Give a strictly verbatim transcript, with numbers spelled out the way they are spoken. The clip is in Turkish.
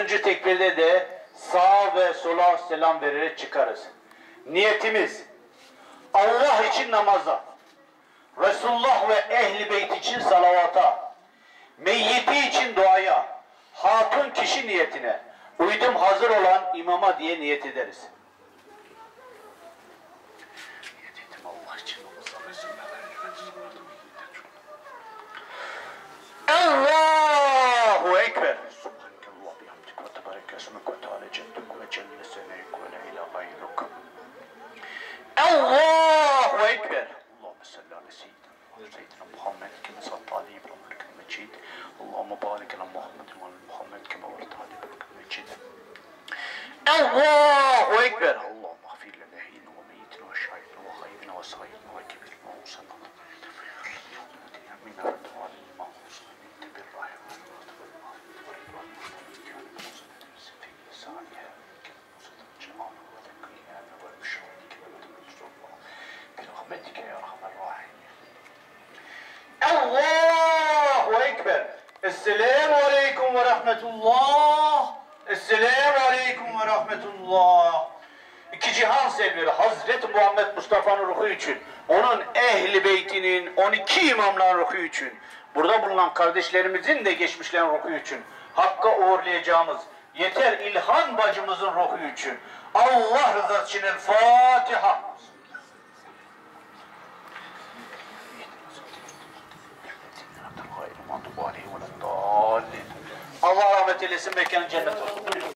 dördüncü tekbirde de sağa ve sola selam vererek çıkarız. Niyetimiz Allah için namaza, Resulullah ve Ehl-i Beyt için salavata, meyyiti için duaya, hatun kişi niyetine, uydum hazır olan imama diye niyet ederiz. Allah için Allahu Ekber. Subhanakallah bihamdik ve tebarek esmek ve teala cedduk ve celle seneyk ve la ilahe gayruk. Allahu Ekber. Allahümme salli ala seyyidina seyyidina Muhammed kema sallallahu aleyhi ve sellem mecid. Allahümme barik ala Muhammed ve ala Muhammed kema barakta aleyhi ve mecid. Allahu Ekber. Allahümme gfir lana hayyina ve meyyitina ve şahidina ve gaybina ve sayyidina ve kebirina ve musannana. Min ardu'an mahfuz. Allahu Ekber. Esselamu Aleyküm ve Rahmetullah. Esselamu Aleyküm ve Rahmetullah. İki cihan selveri Hazreti Muhammed Mustafa'nın ruhu için, onun ehli beytinin on iki imamların ruhu için, burada bulunan kardeşlerimizin de geçmişlerin ruhu için, Hakk'a uğurlayacağımız Yeter İlhan bacımızın ruhu için, Allah rızası için El Fatiha. Allah rahmet eylesin, mekanı cennet olsun.